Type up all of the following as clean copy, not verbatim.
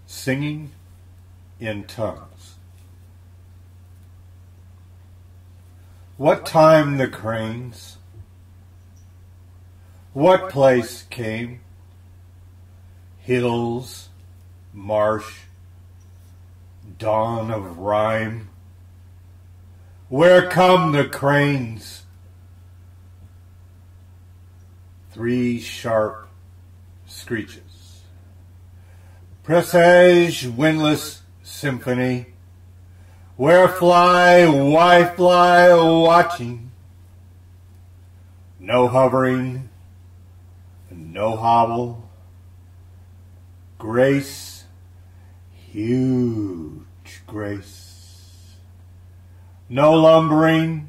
singing in tongues. What time the cranes, what place came, hills, marsh, dawn of rhyme, where come the cranes? Three sharp screeches. Presage windless symphony. Where fly, why fly, watching? No hovering, no hobble. Grace, huge grace. No lumbering,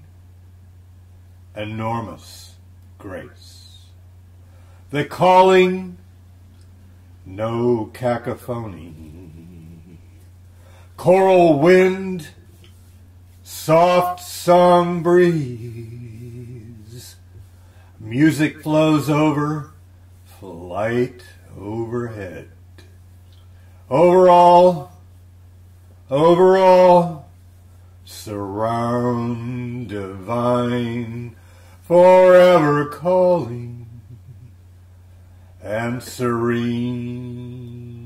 enormous grace. The calling, no cacophony. Choral wind, soft song breeze. Music flows over, flight overhead. Overall, surround divine, forever calling and serene.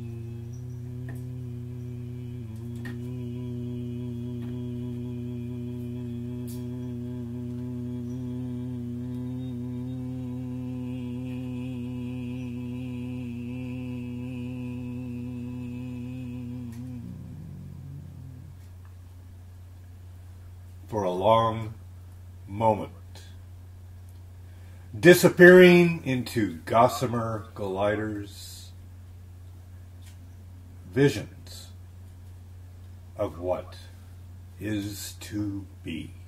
For a long moment, disappearing into gossamer gliders, visions of what is to be.